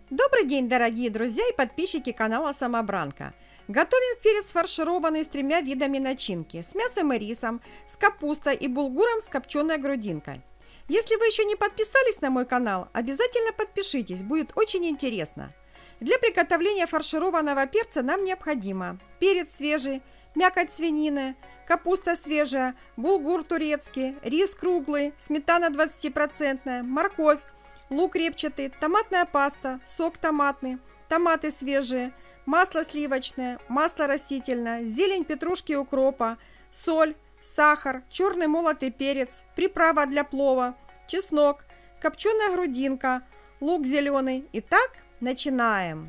Добрый день, дорогие друзья и подписчики канала Самобранка. Готовим перец фаршированный с 3 видами начинки: с мясом и рисом, с капустой и булгуром с копченой грудинкой. Если вы еще не подписались на мой канал, обязательно подпишитесь, будет очень интересно. Для приготовления фаршированного перца нам необходимо перец свежий, мякоть свинины, капуста свежая, булгур турецкий, рис круглый, сметана 20%, морковь, лук репчатый, томатная паста, сок томатный, томаты свежие, масло сливочное, масло растительное, зелень петрушки и укропа, соль, сахар, черный молотый перец, приправа для плова, чеснок, копченая грудинка, лук зеленый. Итак, начинаем.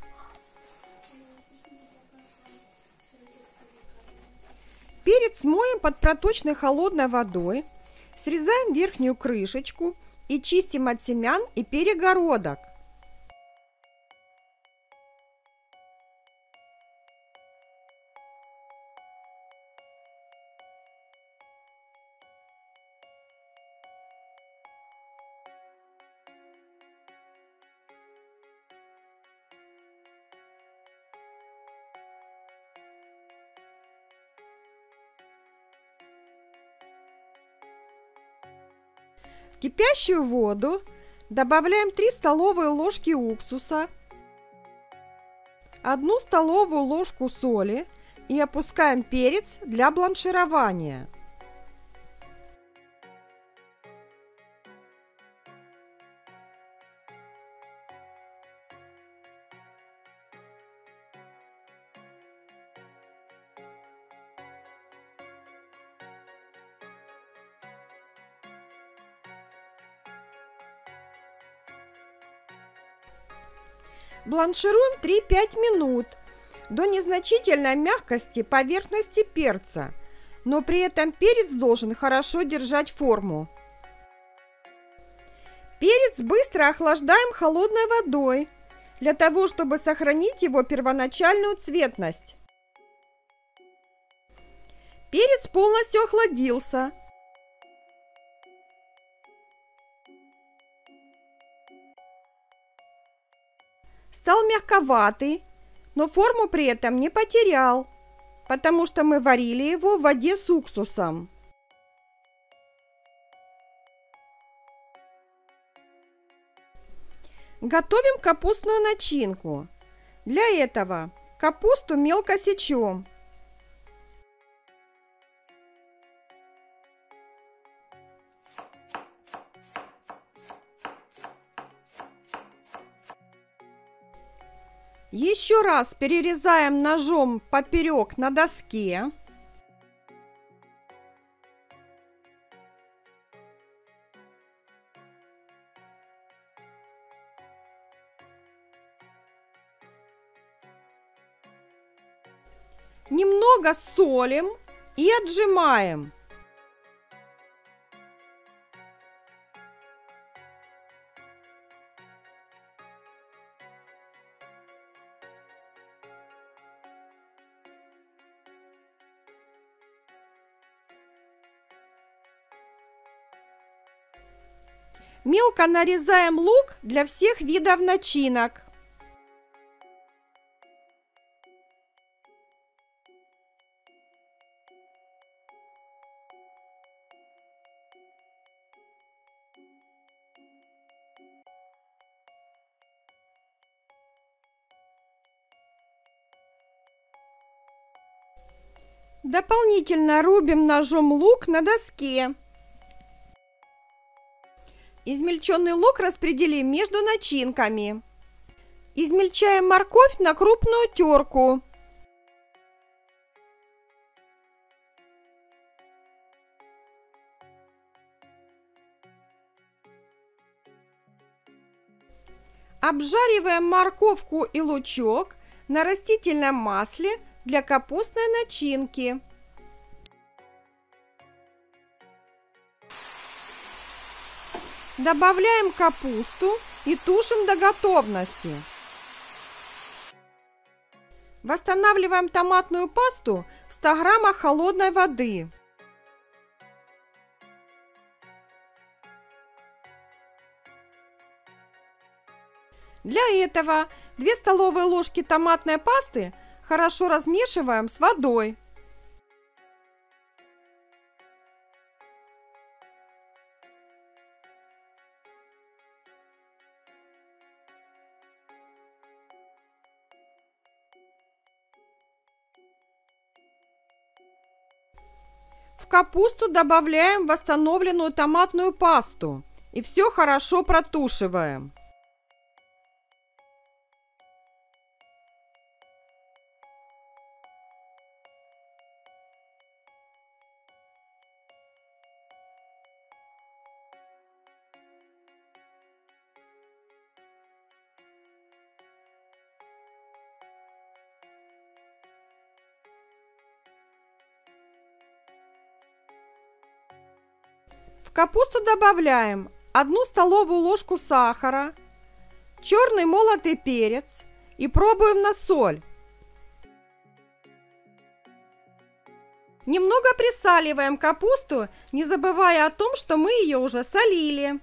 Перец моем под проточной холодной водой, срезаем верхнюю крышечку и чистим от семян и перегородок. В кипящую воду добавляем 3 столовые ложки уксуса, 1 столовую ложку соли и опускаем перец для бланширования. Бланшируем 3-5 минут до незначительной мягкости поверхности перца, но при этом перец должен хорошо держать форму. Перец быстро охлаждаем холодной водой, для того, чтобы сохранить его первоначальную цветность. Перец полностью охладился. Стал мягковатый, но форму при этом не потерял, потому что мы варили его в воде с уксусом. Готовим капустную начинку. Для этого капусту мелко сечем. Еще раз перерезаем ножом поперек на доске. Немного солим и отжимаем. Мелко нарезаем лук для всех видов начинок. Дополнительно рубим ножом лук на доске. Измельченный лук распределим между начинками. Измельчаем морковь на крупную терку. Обжариваем морковку и лучок на растительном масле для капустной начинки. Добавляем капусту и тушим до готовности. Восстанавливаем томатную пасту в 100 граммах холодной воды. Для этого 2 столовые ложки томатной пасты хорошо размешиваем с водой. В капусту добавляем восстановленную томатную пасту и все хорошо протушиваем. В капусту добавляем 1 столовую ложку сахара, черный молотый перец и пробуем на соль. Немного присаливаем капусту, не забывая о том, что мы ее уже солили.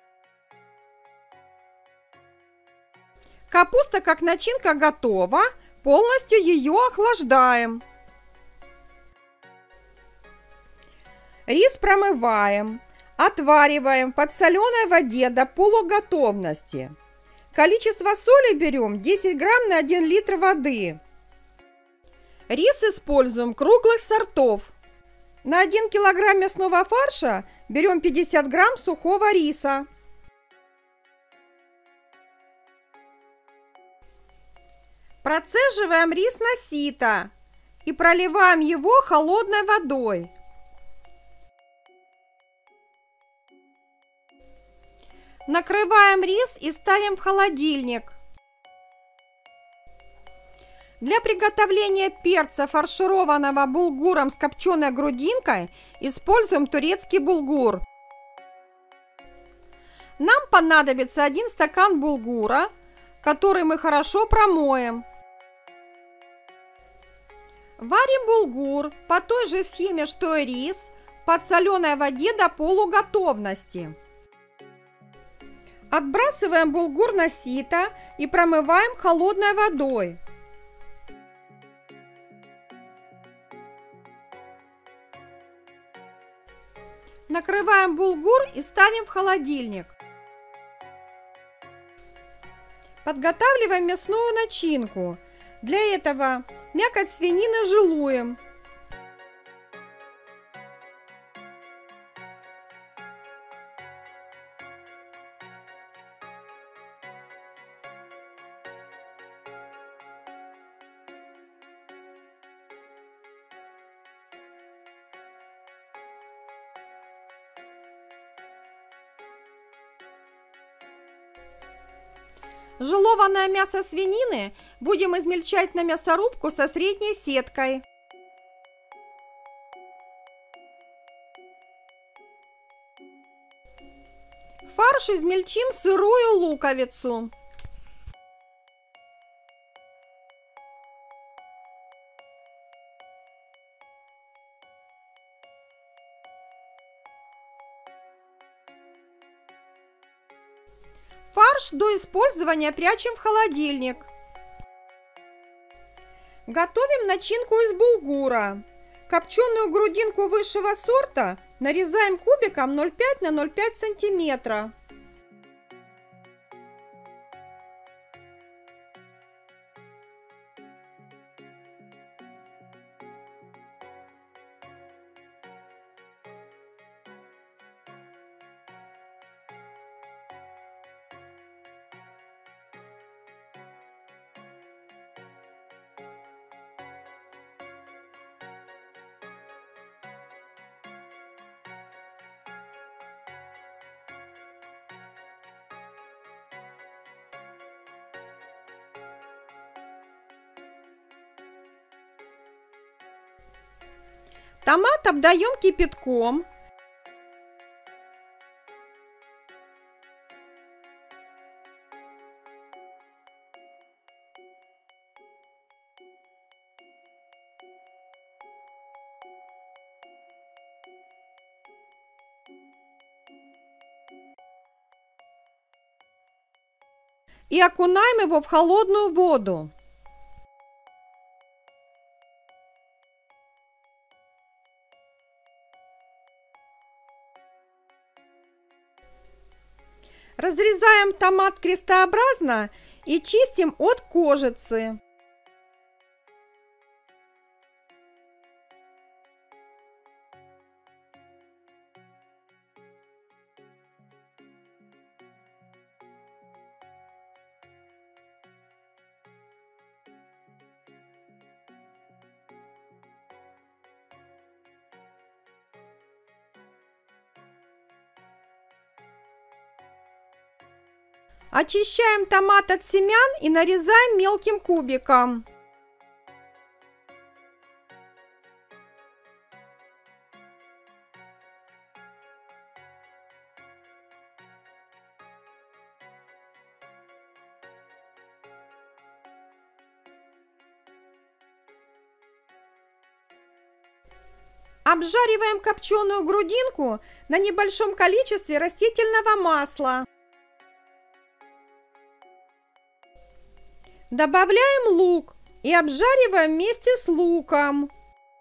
Капуста как начинка готова, полностью ее охлаждаем. Рис промываем, отвариваем в подсоленой воде до полуготовности. Количество соли берем 10 грамм на 1 литр воды. Рис используем круглых сортов. На 1 килограмм мясного фарша берем 50 грамм сухого риса. Процеживаем рис на сито и проливаем его холодной водой. Накрываем рис и ставим в холодильник. Для приготовления перца, фаршированного булгуром с копченой грудинкой, используем турецкий булгур. Нам понадобится 1 стакан булгура, который мы хорошо промоем. Варим булгур по той же схеме, что и рис, в подсоленой воде до полуготовности. Отбрасываем булгур на сито и промываем холодной водой. Накрываем булгур и ставим в холодильник. Подготавливаем мясную начинку. Для этого мякоть свинины желуем. Желованное мясо свинины будем измельчать на мясорубку со средней сеткой. В фарш измельчим сырую луковицу. Фарш до использования прячем в холодильник. Готовим начинку из булгура. Копченую грудинку высшего сорта нарезаем кубиком 0,5 на 0,5 сантиметра. Томат обдаем кипятком. и окунаем его в холодную воду. Разрезаем томат крестообразно и чистим от кожицы. Очищаем томат от семян и нарезаем мелким кубиком. Обжариваем копченую грудинку на небольшом количестве растительного масла. Добавляем лук и обжариваем вместе с луком.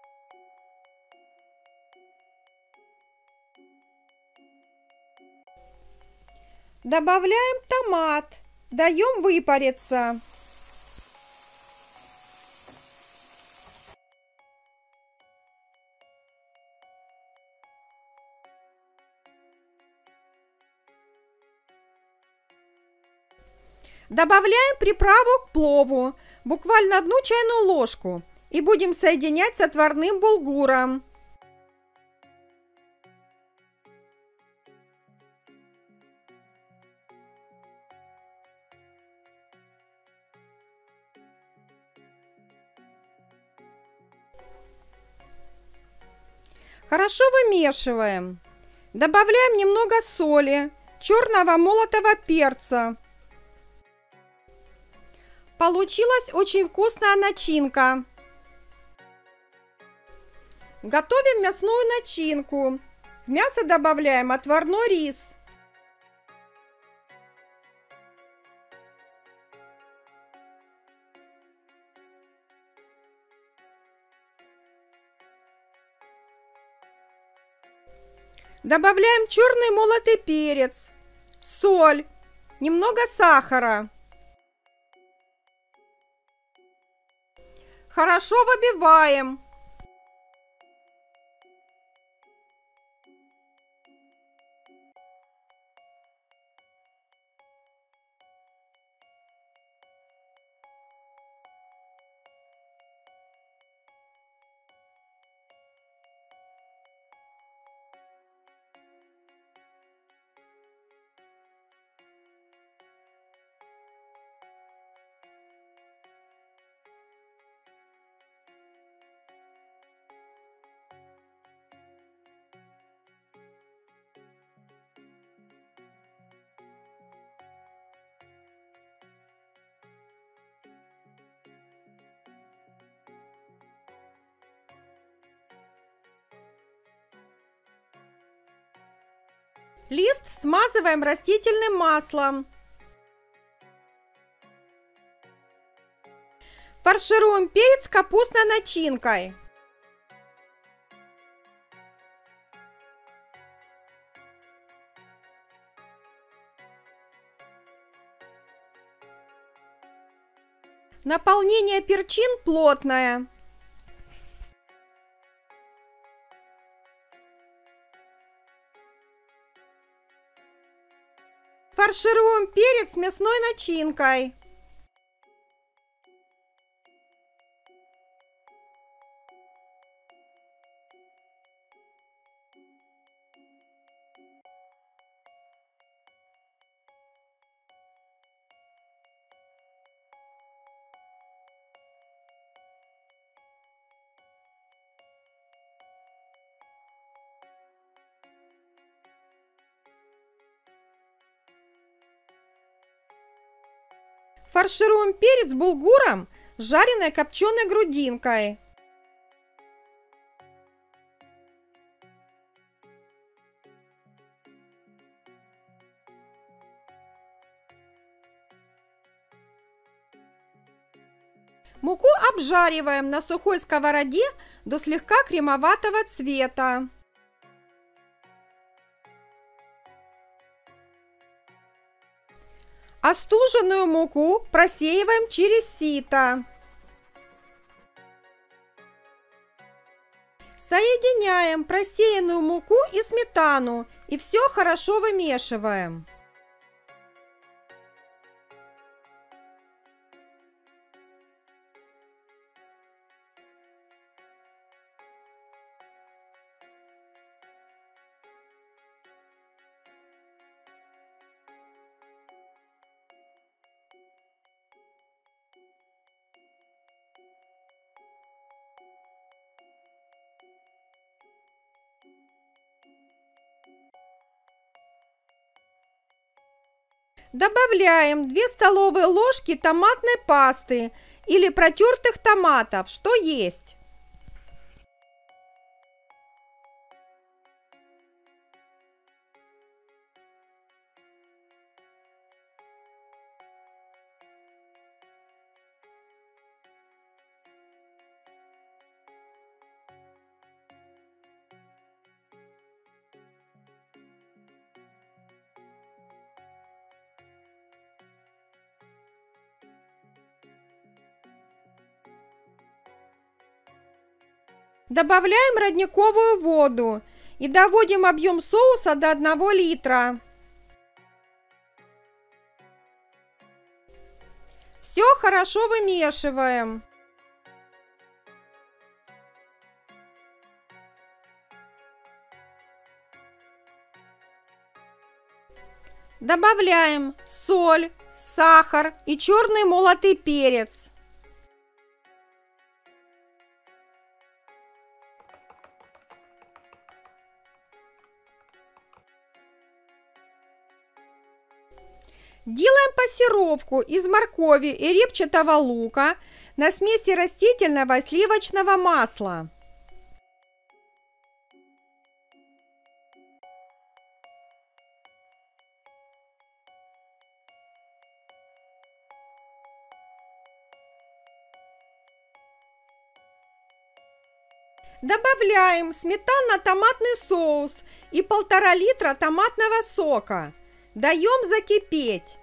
Добавляем томат, даем выпариться. Добавляем приправу к плову, буквально 1 чайную ложку, и будем соединять с отварным булгуром. Хорошо вымешиваем. Добавляем немного соли, черного молотого перца. Получилась очень вкусная начинка. Готовим мясную начинку. В мясо добавляем отварной рис. Добавляем черный молотый перец, соль, немного сахара. Хорошо выбиваем. Лист смазываем растительным маслом. Фаршируем перец капустной начинкой. Наполнение перчин плотное. Фаршируем перец мясной начинкой. Фаршируем перец булгуром с жареной копченой грудинкой. Муку обжариваем на сухой сковороде до слегка кремоватого цвета. Остуженную муку просеиваем через сито. Соединяем просеянную муку и сметану и все хорошо вымешиваем. Добавляем 2 столовые ложки томатной пасты или протертых томатов, что есть. Добавляем родниковую воду и доводим объем соуса до 1 литра. Все хорошо вымешиваем. Добавляем соль, сахар и черный молотый перец. Делаем пассеровку из моркови и репчатого лука на смеси растительного и сливочного масла. Добавляем сметанно-томатный соус и 1,5 литра томатного сока. Даем закипеть.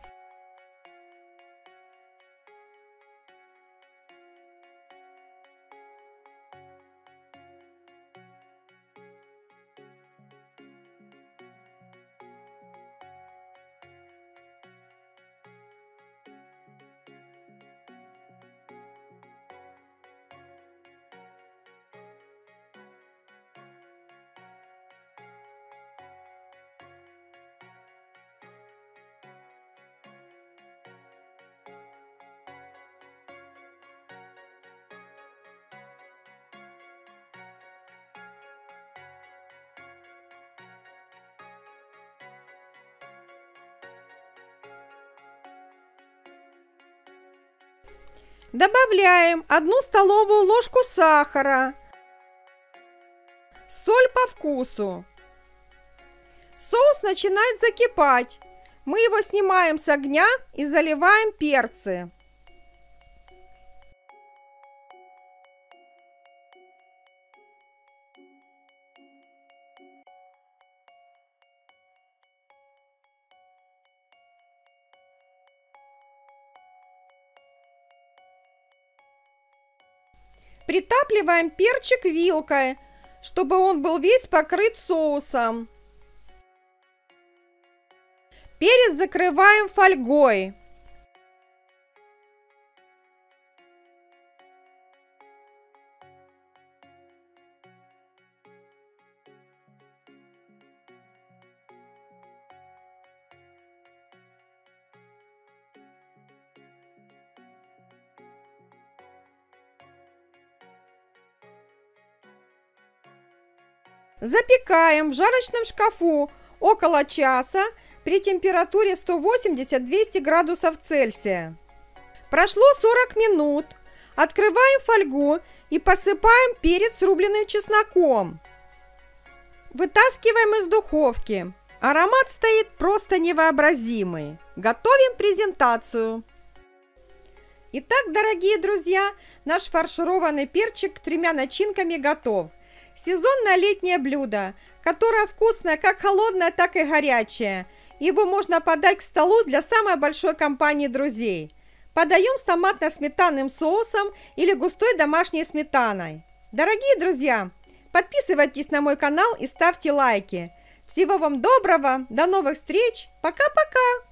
Добавляем 1 столовую ложку сахара, соль по вкусу. Соус начинает закипать. Мы его снимаем с огня и заливаем перцы. Притапливаем перчик вилкой, чтобы он был весь покрыт соусом. Перец закрываем фольгой. Запекаем в жарочном шкафу около часа при температуре 180-200 градусов Цельсия. Прошло 40 минут. Открываем фольгу и посыпаем перец рубленым чесноком. Вытаскиваем из духовки. Аромат стоит просто невообразимый. Готовим презентацию. Итак, дорогие друзья, наш фаршированный перчик 3 начинками готов. Сезонное летнее блюдо, которое вкусное как холодное, так и горячее. Его можно подать к столу для самой большой компании друзей. Подаем с томатно-сметанным соусом или густой домашней сметаной. Дорогие друзья, подписывайтесь на мой канал и ставьте лайки. Всего вам доброго, до новых встреч, пока-пока!